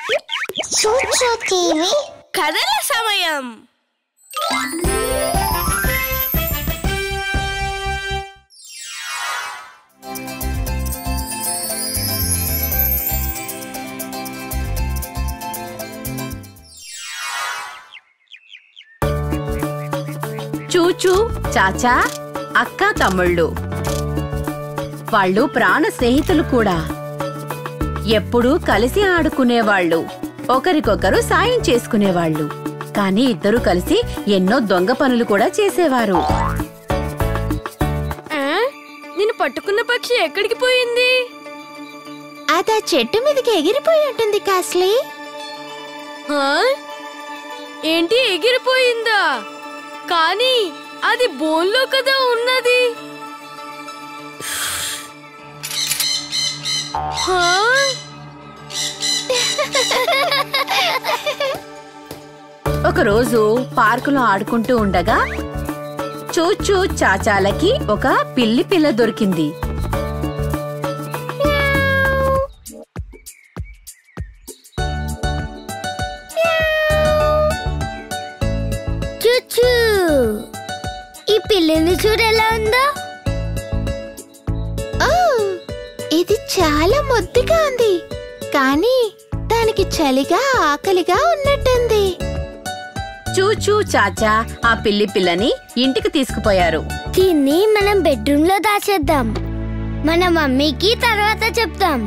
చూచూ TV కథల సమయం. చూచూ, చాచా, అక్క, తమ్ముళ్ళు వాళ్ళు ప్రాణ స్నేహితులు కూడా. ఎప్పుడూ కలిసి ఆడుకునేవాళ్లు, ఒకరికొకరు సాయం చేసుకునేవాళ్లు. కానీ ఇద్దరూ కలిసి ఎన్నో దొంగ పనులు కూడా చేసేవారు. నిన్ను పట్టుకున్న పక్షి ఎక్కడికి పోయింది? అదా చెట్టు మీదకి ఎగిరిపోయి ఉంటుంది కాస్లీ. ఏంటి, ఎగిరిపోయిందా? కానీ అది బోన్లో కదా ఉన్నది. ఒకరోజు పార్కులో ఆడుకుంటూ ఉండగా చూచూ చాచాలకి ఒక పిల్లి పిల్ల దొరికింది. చూచూ, ఈ పిల్లిని చూడెలా ఉందో. ఇది చాలా ముద్దుగా ఉంది, కానీ దానికి చలిగా ఆకలిగా ఉన్నట్టుంది. చూచూ చాచా ఆ పిల్లి పిల్లని ఇంటికి తీసుకుపోయారు. దీన్ని మనం బెడ్రూమ్ లో దాచేద్దాం. మన మమ్మీకి తర్వాత చెప్తాం.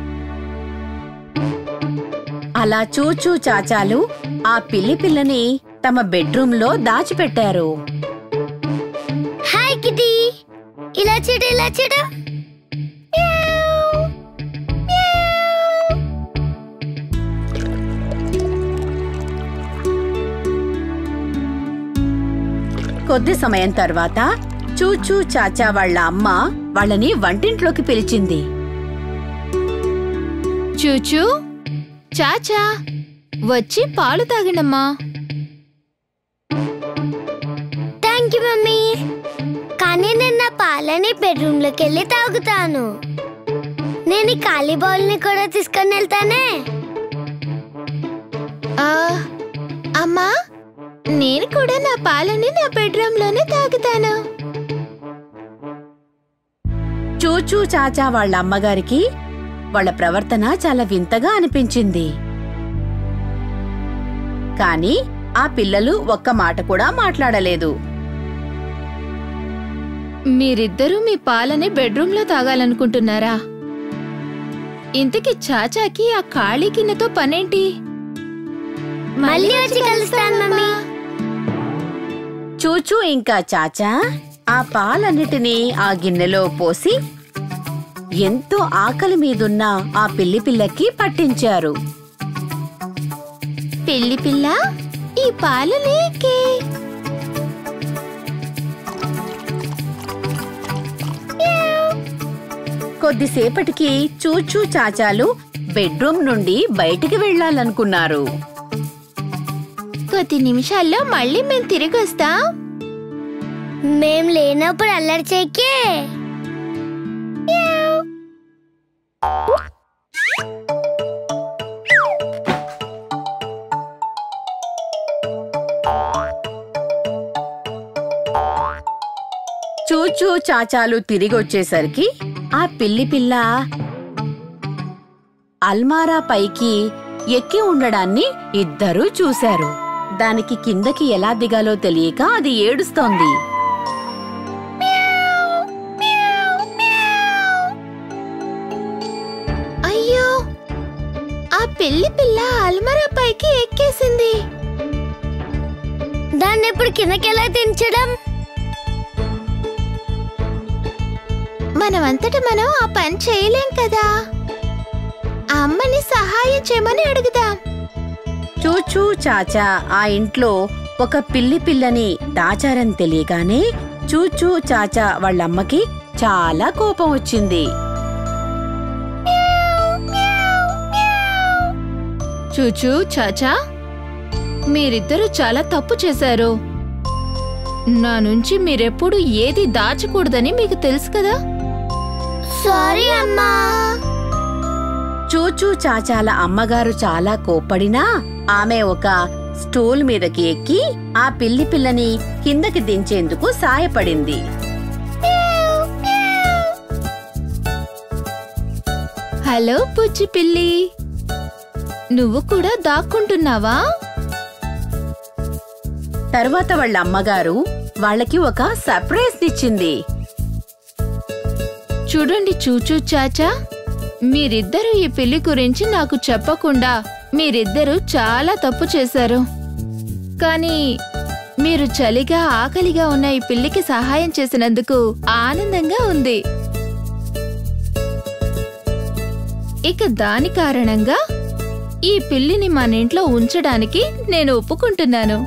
అలా చూచూ చాచాలు ఆ పిల్లి పిల్లని తమ బెడ్రూమ్ లో దాచిపెట్టారు. హాయ్ కిటీ, ఇలా చూడు, ఇలా చూడు. కొద్ది సమయం తర్వాత చూచూ చాచా వాళ్ళ అమ్మ వాళ్ళని వంటింట్లోకి పిలిచింది. చూచూ, చాచా, వచ్చి పాలు తాగండమ్మా. థ్యాంక్ యూ మమ్మీ, కానీ నేను నా పాలని బెడ్రూమ్ లోకి వెళ్ళి తాగుతాను. నేను ఈ ఖాళీ బౌల్ ని కూడా తీసుకొని వెళ్తానే. అమ్మా, నేను కూడా నా పాలని నా బెడ్రూమ్ లోనే తాగుతాను. చూచూ చాచా వాళ్ళ అమ్మగారికి వాళ్ళ ప్రవర్తన చాలా వింతగా అనిపించింది. కానీ ఆ పిల్లలు ఒక్క మాట కూడా మాట్లాడలేదు. మీరిద్దరూ మీ పాలని బెడ్రూమ్లో తాగాలనుకుంటున్నారా? ఇంతకీ చాచాకి ఆ ఖాళీ గిన్నెతో పనేంటి? మళ్ళీ వచ్చి కలుస్తాను మమ్మీ. చూచూ ఇంకా చాచా ఆ పాలన్నిటినీ ఆ గిన్నెలో పోసి ఎంతో ఆకలి మీదున్న ఆ పిల్లి పిల్లకి పట్టించారు. పిల్లి పిల్ల, ఈ పాలు నీకే. కొద్దిసేపటికి చూచూ చాచాలు బెడ్రూమ్ నుండి బయటికి వెళ్లాలనుకున్నారు. కొద్ది నిమిషాల్లో మళ్ళీ మేము తిరిగి వస్తాం. మేం లేనప్పుడు అల్లరి చేయకే. చూచూ చాచాలు తిరిగొచ్చేసరికి ఆ పిల్లి పిల్ల అల్మారా పైకి ఎక్కి ఉండడాన్ని ఇద్దరూ చూశారు. దానికి కిందకి ఎలా దిగాలో తెలియక అది ఏడుస్తోంది. అయ్యో, ఆ పిల్లి పిల్ల అల్మారా పైకి ఎక్కేసింది. దాన్ని ఇప్పుడు కిందకెలా దించడం? మనమంతట మనం ఆ పని చేయలేం కదా. అమ్మని సహాయం చేయమని అడుగుదాం. చూచూ చాచా ఆ ఇంట్లో ఒక పిల్లి పిల్లని దాచారని తెలియగానే చూచూ చాచా వాళ్ళమ్మకి చాలా కోపం వచ్చింది. చూచూ, చాచా, మీరిద్దరూ చాలా తప్పు చేశారు. నా నుంచి మీరెప్పుడు ఏది దాచకూడదని మీకు తెలుసు కదా. సారీ అమ్మా. చూచూ చాచాల అమ్మగారు చాలా కోప్పడినా ఆమె ఒక స్టూల్ మీదకి ఎక్కి ఆ పిల్లి పిల్లని కిందకి దించేందుకు సాయపడింది. హలో పుచ్చి పిల్లి, నువ్వు కూడా దాక్కుంటున్నావా? తర్వాత వాళ్ళ అమ్మగారు వాళ్ళకి ఒక సర్ప్రైజ్ ఇచ్చింది. చూడండి చూచూ చాచా, మీరిద్దరూ ఈ పిల్లి గురించి నాకు చెప్పకుండా మీరిద్దరూ చాలా తప్పు చేశారు. కానీ మీరు చలిగా ఆకలిగా ఉన్న ఈ పిల్లికి సహాయం చేసినందుకు ఆనందంగా ఉంది. ఇక దాని కారణంగా ఈ పిల్లిని మన ఇంట్లో ఉంచడానికి నేను ఒప్పుకుంటున్నాను.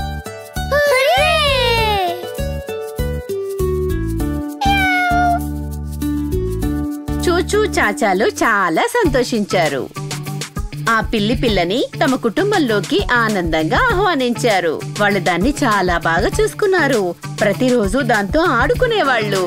చూచూ చాచాలు చాలా సంతోషించారు. ఆ పిల్లి పిల్లని తమ కుటుంబంలోకి ఆనందంగా ఆహ్వానించారు. వాళ్ళు దాన్ని చాలా బాగా చూసుకున్నారు. ప్రతిరోజు దాంతో ఆడుకునేవాళ్ళు.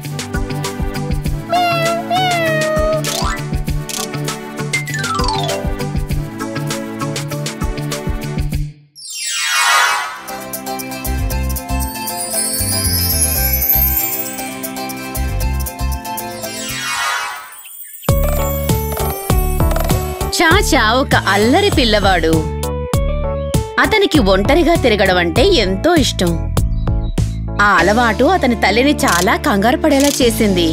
చాచా ఒక అల్లరి పిల్లవాడు. అతనికి ఒంటరిగా తిరగడం అంటే ఎంతో ఇష్టం. ఆ అలవాటు అతని తల్లిని చాలా కంగారు పడేలా చేసింది.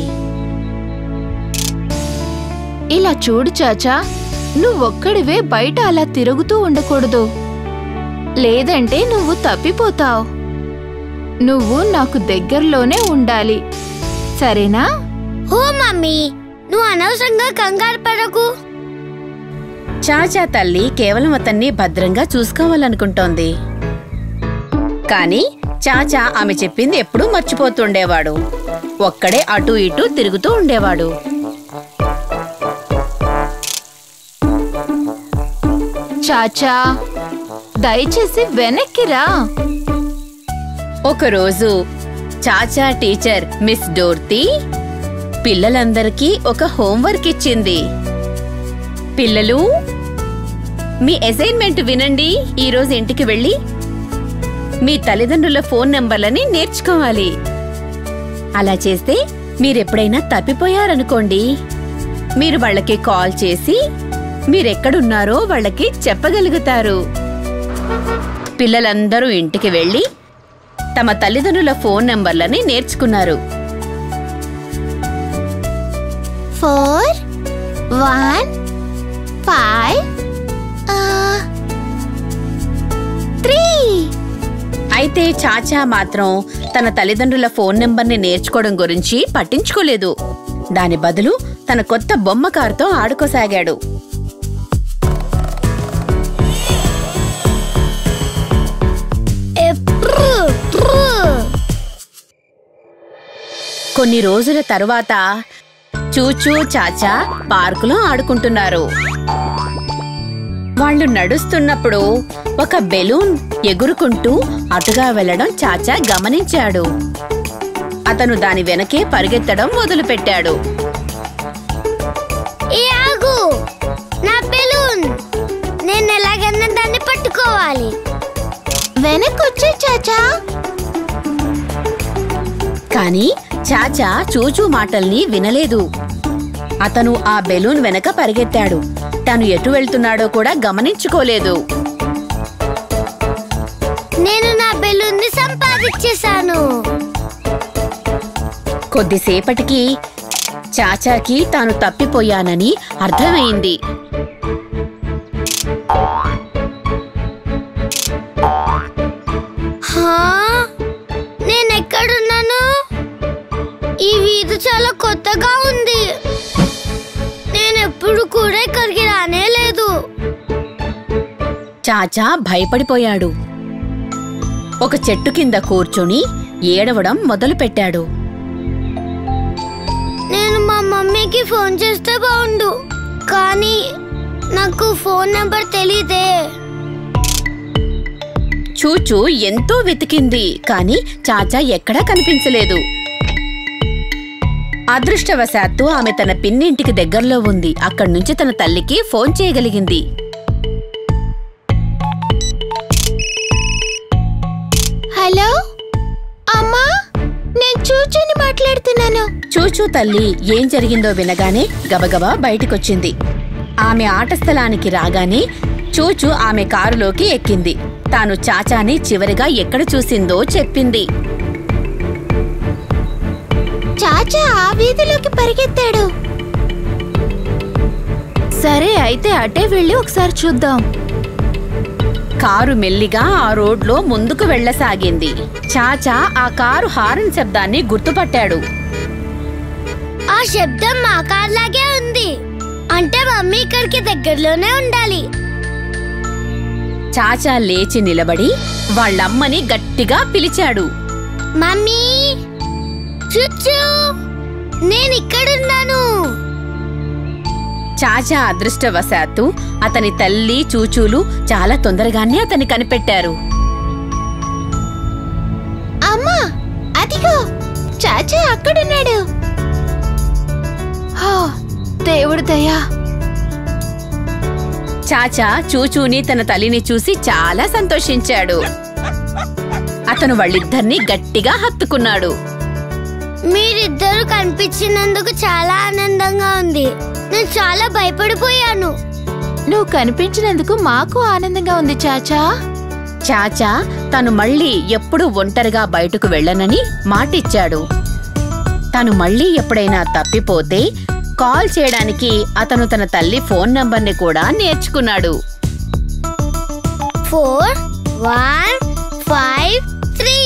ఇలా చూడు చాచా, నువ్వొక్కడివే బయట అలా తిరుగుతూ ఉండకూడదు, లేదంటే నువ్వు తప్పిపోతావు. నువ్వు నాకు దగ్గరలోనే ఉండాలి, సరేనా? ఓ మమ్మీ, నువ్వు అనవసరంగా కంగారు పడకు. చాచా తల్లి కేవలం అతన్ని భద్రంగా చూసుకోవాలనుకుంటోంది. కాని చాచా ఆమె చెప్పింది ఎప్పుడూ మర్చిపోతుండేవాడు. ఒక్కడే అటూ ఇటూ తిరుగుతూ ఉండేవాడు. చాచా, దయచేసి వెనక్కిరా. ఒకరోజు చాచా టీచర్ మిస్ డోర్తీ పిల్లలందరికీ ఒక హోంవర్క్ ఇచ్చింది. పిల్లలు, మీ అసైన్మెంట్ వినండి. ఈరోజు ఇంటికి వెళ్ళి మీ తల్లిదండ్రుల ఫోన్ నంబర్లని నేర్చుకోవాలి. అలా చేస్తే మీరెప్పుడైనా తప్పిపోయారనుకోండి, మీరు వాళ్ళకి కాల్ చేసి మీరెక్కడున్నారో వాళ్ళకి చెప్పగలుగుతారు. పిల్లలందరూ ఇంటికి వెళ్ళి తమ తల్లిదండ్రుల ఫోన్ నంబర్లని నేర్చుకున్నారు. 4 1 5 3. అయితే చాచా మాత్రం తన తల్లిదండ్రుల ఫోన్ నెంబర్ని నేర్చుకోవడం గురించి పట్టించుకోలేదు. దాని బదులు తన కొత్త బొమ్మ కారుతో ఆడుకోసాగాడు. కొన్ని రోజుల తరువాత చూచూ చాచా పార్కులో ఆడుకుంటున్నారు. వాళ్ళు నడుస్తున్నప్పుడు ఒక బెలూన్ ఎగురుకుంటూ అటుగా వెళ్లడం చాచా గమనించాడు. అతను దాని వెనకే పరిగెత్తడం మొదలుపెట్టాడు. ఆగు, నా బెలూన్! నేను ఎలాగన్నా దాన్ని పట్టుకోవాలి. వెనకొచ్చే చాచా. కాని చాచా చూచూ మాటల్ని వినలేదు. అతను ఆ బెలూన్ వెనక పరిగెత్తాడు. తను ఎటు వెళ్తున్నాడో కూడా గమనించుకోలేదు. నేను నా బెలూన్ని సంపాదించేశాను. కొద్దిసేపటికి చాచాకి తాను తప్పిపోయానని అర్థమైంది. నేనెక్కడున్నాను? ఈ వీధి చాలా కొత్తగా ఉంది. నేనెప్పుడు కూడా ఇక్కడికి రానే లేదు. చాచా భయపడిపోయాడు. ఒక చెట్టు కింద కూర్చుని ఏడవడం మొదలుపెట్టాడు. నేను మా మమ్మీకి ఫోన్ చేస్తే బాగుండు, కానీ నాకు ఫోన్ నంబర్ తెలీదే. చూచూ ఎంతో వెతికింది, కాని చాచా ఎక్కడా కనిపించలేదు. అదృష్టవశాత్తు ఆమె తన పిన్నింటికి దగ్గరలో ఉంది. అక్కడి నుంచి తన తల్లికి ఫోన్ చేయగలిగింది. హలో అమ్మా, నేను చూచూని మాట్లాడుతున్నాను. చూచూ తల్లి ఏం జరిగిందో వినగానే గబగబా బయటికొచ్చింది. ఆమె ఆట స్థలానికి రాగానే చూచూ ఆమె కారులోకి ఎక్కింది. తాను చాచాని చివరిగా ఎక్కడ చూసిందో చెప్పింది. చాచా ఆ వీధిలోకి పరిగెత్తాడు. సరే, అయితే అటే వెళ్ళి ఒకసారి చూద్దాం. కారు మెల్లిగా ఆ రోడ్లో ముందుకు వెళ్లసాగింది. చాచా ఆ కారు హారన్ శబ్దాన్ని గుర్తుపట్టాడు. ఆ శబ్దం మా కార్లాగే ఉంది. అంటే మమ్మీ ఇక్కడికి దగ్గరలోనే ఉండాలి. చాచా లేచి నిలబడి వాళ్ళమ్మని గట్టిగా పిలిచాడు. మమ్మీ, చుచ్చు, నేనిక్కడున్నాను. చాచా అదృష్టవశాత్తు అతని తల్లి చూచూలు చాలా తొందరగానే అతన్ని కనిపెట్టారు. అమ్మా, అదిగో చాచా అక్కడున్నాడు. దేవుడు దయా. చాచా చూచూని తన తల్లిని చూసి చాలా సంతోషించాడు. అతను వాళ్ళిద్దరినీ గట్టిగా హత్తుకున్నాడు. మీరిద్దరూ కనిపించినందుకు చాలా ఆనందంగా ఉంది. నేను చాలా భయపడిపోయాను. నువ్వు కనిపించినందుకు మాకు ఆనందంగా ఉంది చాచా. చాచా తను మళ్ళీ ఎప్పుడూ ఒంటరిగా బయటకు వెళ్ళనని మాటిచ్చాడు. తను మళ్ళీ ఎప్పుడైనా తప్పిపోతే కాల్ చేయడానికి అతను తన తల్లి ఫోన్ నంబర్ని కూడా నేర్చుకున్నాడు. 4153.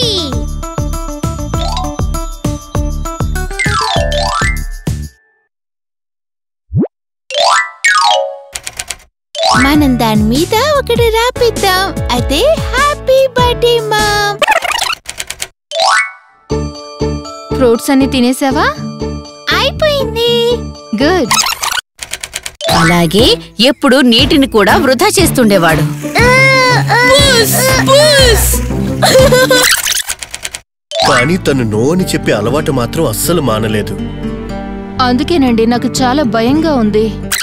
మనం దాని మీద ఒకటి రాపిద్దాం. అదే హ్యాపీ బర్త్డే మామ్. ఫ్రూట్స్ అన్ని తినేసావా? అయిపోయింది. గుడ్. అలాగే ఎప్పుడు నీటిని కూడా వృధా చేస్తుండేవాడు. కానీ తను నో అని చెప్పే అలవాటు మాత్రం అస్సలు మానలేదు. అందుకేనండి నాకు చాలా భయంగా ఉంది.